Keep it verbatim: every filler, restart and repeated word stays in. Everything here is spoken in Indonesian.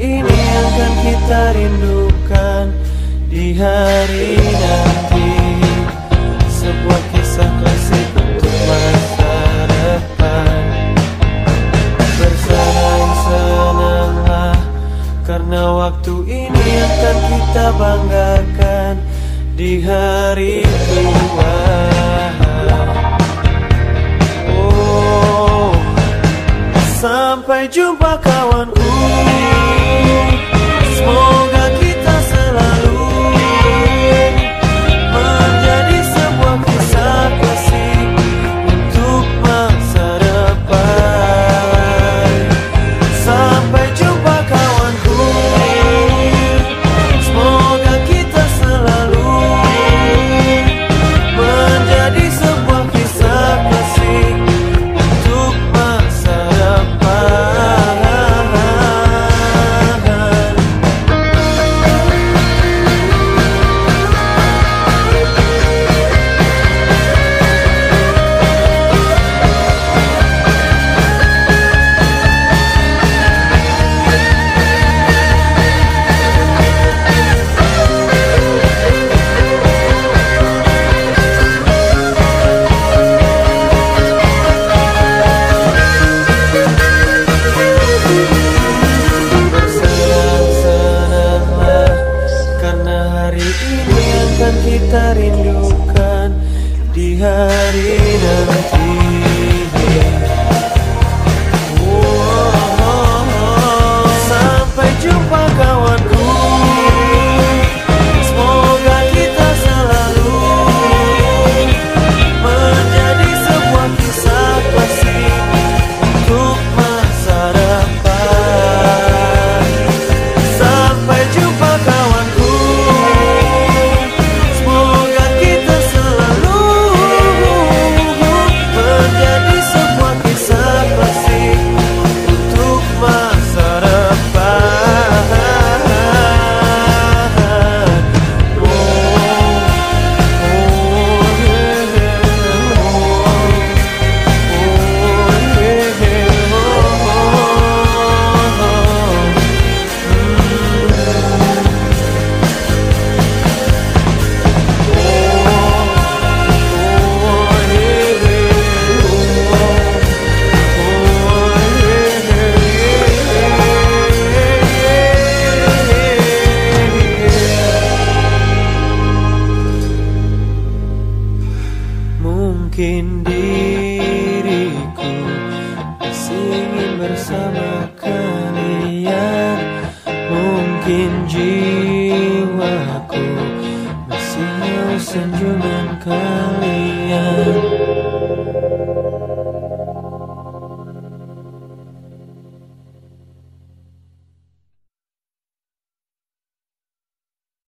ini akan kita rindukan di hari nanti. Sebuah kisah klasik untuk masa depan. Bersenang-senanglah karena waktu ini akan kita banggakan di hari tua. Oh, sampai jumpa kawanku. Semoga kita selalu menjadi sebuah kisah klasik untuk masa depan. Sampai jumpa kawanku. Semoga kita selalu menjadi sebuah kisah klasik untuk masa depan. Kita rindukan di hari nanti. Oh, oh, oh. Sampai jumpa kawanku. Semoga kita selalu menjadi sebuah kisah klasik untuk masa depan. Sampai jumpa kawanku. Mungkin diriku masih ingin bersama kalian. Mungkin jiwaku masih mau senyuman kalian.